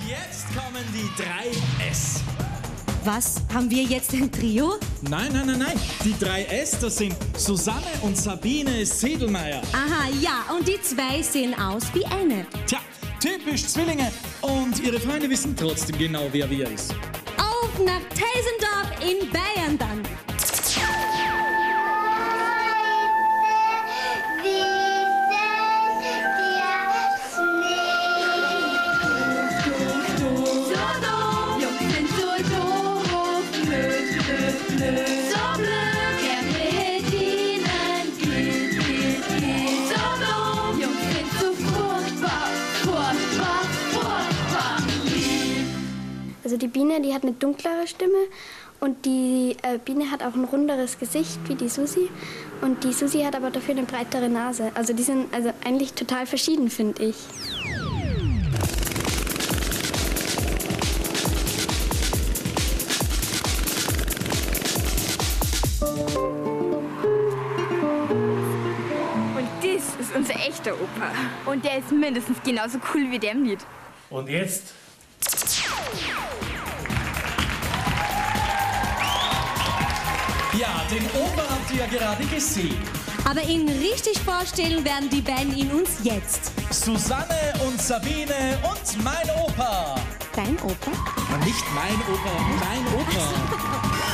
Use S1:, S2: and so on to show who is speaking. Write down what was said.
S1: jetzt kommen die 3S.
S2: Was? Haben wir jetzt ein Trio?
S1: Nein. Die 3S, das sind Susanne und Sabine Sedelmeier.
S2: Aha, ja, und die zwei sehen aus wie eine.
S1: Tja, typisch Zwillinge. Und ihre Freunde wissen trotzdem genau, wer ist.
S2: Auf nach Teisendorf in Bayern dann.
S3: Also die Biene, die hat eine dunklere Stimme und die Biene hat auch ein runderes Gesicht wie die Susi und die Susi hat aber dafür eine breitere Nase. Also die sind also eigentlich total verschieden, finde ich.
S4: Und das ist unser echter Opa. Und der ist mindestens genauso cool wie der im Lied.
S5: Und jetzt?
S1: Ja, den Opa habt ihr ja gerade gesehen.
S2: Aber ihn richtig vorstellen werden die beiden ihn uns jetzt.
S1: Susanne und Sabine und mein Opa.
S2: Dein Opa?
S1: Nicht mein Opa, mein Opa.